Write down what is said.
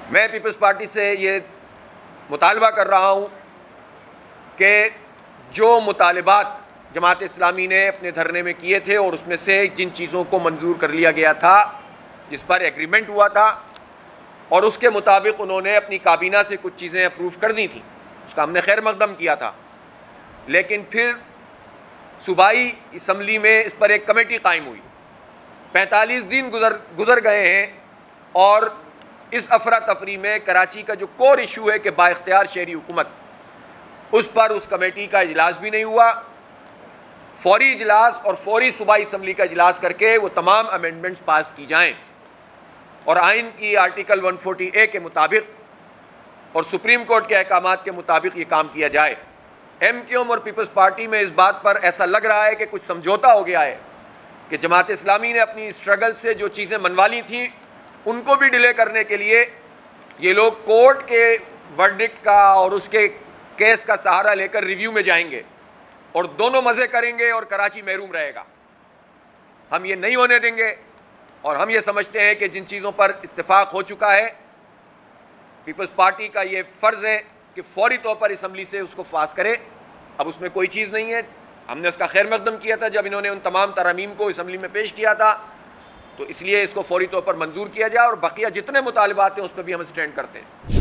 मैं peoples party से ये मुतालबा कर रहा हूँ कि जो मुतालबात जमात इस्लामी ने अपने धरने में किए थे और उसमें से जिन चीज़ों को मंजूर कर लिया गया था, जिस पर एग्रीमेंट हुआ था और उसके मुताबिक उन्होंने अपनी काबीना से कुछ चीज़ें अप्रूव कर दी थी, उसका हमने खैर मकदम किया था। लेकिन फिर सूबाई असम्बली में इस पर एक कमेटी कायम हुई। 45 दिन गुज़र गए हैं और इस अफरा तफरी में कराची का जो कोर इशू है कि बाइख्तियार शहरी हुकूमत, उस पर उस कमेटी का इजलास भी नहीं हुआ। फौरी इजलास और फौरी सूबाई असम्बली का इजलास करके वो तमाम अमेंडमेंट्स पास की जाएँ और आइन की आर्टिकल 140A के मुताबिक और सुप्रीम कोर्ट के अहकामात के मुताबिक ये काम किया जाए। MQM और पीपल्स पार्टी में इस बात पर ऐसा लग रहा है कि कुछ समझौता हो गया है कि जमात इस्लामी ने अपनी स्ट्रगल से जो चीज़ें मनवा ली थी उनको भी डिले करने के लिए ये लोग कोर्ट के वर्डिक्ट का और उसके केस का सहारा लेकर रिव्यू में जाएंगे और दोनों मज़े करेंगे और कराची महरूम रहेगा। हम ये नहीं होने देंगे और हम ये समझते हैं कि जिन चीज़ों पर इत्तेफाक हो चुका है, पीपल्स पार्टी का ये फ़र्ज़ है कि फौरी तौर पर असम्बली से उसको पास करे। अब उसमें कोई चीज़ नहीं है, हमने उसका खैर मकदम किया था जब इन्होंने उन तमाम तरमीम को असम्बली में पेश किया था, तो इसलिए इसको फौरी तौर पर मंजूर किया जाए और बकिया जितने मुतालबात हैं उस पर भी हम स्टैंड करते हैं।